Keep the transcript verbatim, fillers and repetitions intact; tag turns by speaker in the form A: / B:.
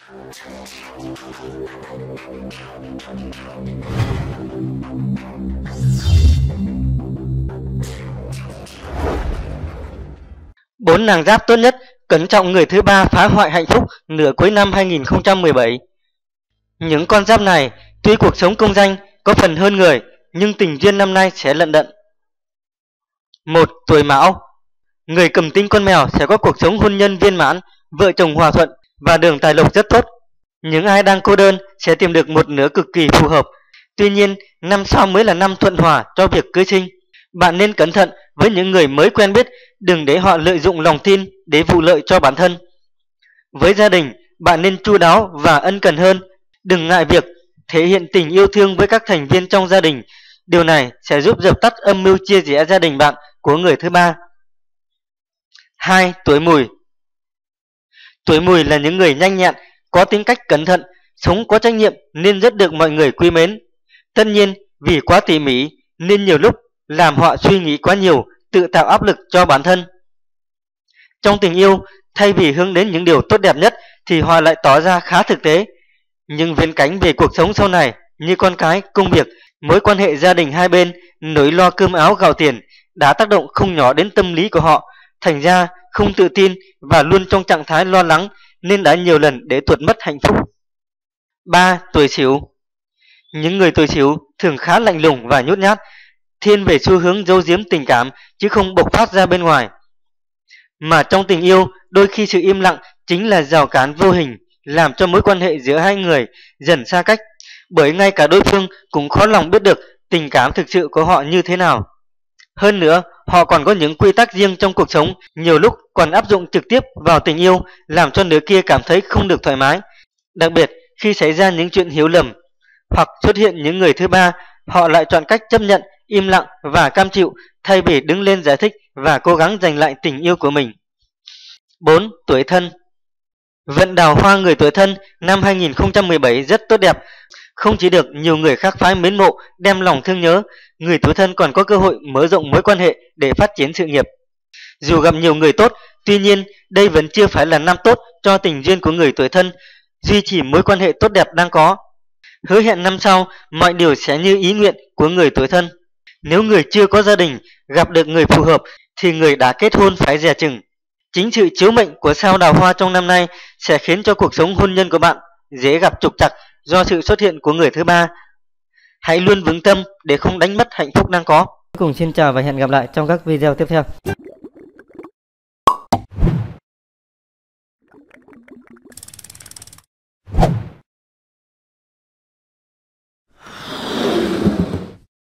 A: Bốn nàng giáp tốt nhất cẩn trọng người thứ ba phá hoại hạnh phúc nửa cuối năm hai nghìn không trăm mười bảy. Những con giáp này tuy cuộc sống công danh có phần hơn người, nhưng tình duyên năm nay sẽ lận đận. Một. Tuổi Mão. Người cầm tinh con mèo sẽ có cuộc sống hôn nhân viên mãn, vợ chồng hòa thuận và đường tài lộc rất tốt. Những ai đang cô đơn sẽ tìm được một nửa cực kỳ phù hợp. Tuy nhiên, năm sau mới là năm thuận hòa cho việc cưới sinh. Bạn nên cẩn thận với những người mới quen biết, đừng để họ lợi dụng lòng tin để vụ lợi cho bản thân. Với gia đình, bạn nên chu đáo và ân cần hơn, đừng ngại việc thể hiện tình yêu thương với các thành viên trong gia đình. Điều này sẽ giúp dập tắt âm mưu chia rẽ gia đình bạn của người thứ ba. Hai. Tuổi Mùi. Tuổi Mùi là những người nhanh nhẹn, có tính cách cẩn thận, sống có trách nhiệm nên rất được mọi người quý mến. Tất nhiên, vì quá tỉ mỉ nên nhiều lúc làm họ suy nghĩ quá nhiều, tự tạo áp lực cho bản thân. Trong tình yêu, thay vì hướng đến những điều tốt đẹp nhất thì họ lại tỏ ra khá thực tế. Nhưng viễn cảnh về cuộc sống sau này như con cái, công việc, mối quan hệ gia đình hai bên, nỗi lo cơm áo gạo tiền đã tác động không nhỏ đến tâm lý của họ. Thành ra không tự tin và luôn trong trạng thái lo lắng nên đã nhiều lần để tuột mất hạnh phúc. Ba. Tuổi Sửu. Những người tuổi Sửu thường khá lạnh lùng và nhút nhát, thiên về xu hướng giấu giếm tình cảm chứ không bộc phát ra bên ngoài. Mà trong tình yêu, đôi khi sự im lặng chính là rào cản vô hình làm cho mối quan hệ giữa hai người dần xa cách, bởi ngay cả đối phương cũng khó lòng biết được tình cảm thực sự của họ như thế nào. Hơn nữa, họ còn có những quy tắc riêng trong cuộc sống, nhiều lúc còn áp dụng trực tiếp vào tình yêu, làm cho nửa kia cảm thấy không được thoải mái. Đặc biệt khi xảy ra những chuyện hiểu lầm hoặc xuất hiện những người thứ ba, họ lại chọn cách chấp nhận, im lặng và cam chịu thay vì đứng lên giải thích và cố gắng giành lại tình yêu của mình. Bốn. Tuổi Thân. Vận đào hoa người tuổi Thân năm hai nghìn không trăm mười bảy rất tốt đẹp. Không chỉ được nhiều người khác phái mến mộ, đem lòng thương nhớ, người tuổi Thân còn có cơ hội mở rộng mối quan hệ để phát triển sự nghiệp. Dù gặp nhiều người tốt, tuy nhiên đây vẫn chưa phải là năm tốt cho tình duyên của người tuổi Thân, duy trì mối quan hệ tốt đẹp đang có. Hứa hẹn năm sau mọi điều sẽ như ý nguyện của người tuổi Thân. Nếu người chưa có gia đình gặp được người phù hợp thì người đã kết hôn phải dè chừng. Chính sự chiếu mệnh của sao đào hoa trong năm nay sẽ khiến cho cuộc sống hôn nhân của bạn dễ gặp trục trặc do sự xuất hiện của người thứ ba. Hãy luôn vững tâm để không đánh mất hạnh phúc đang có. Cùng xin chào và hẹn gặp lại trong các video tiếp theo.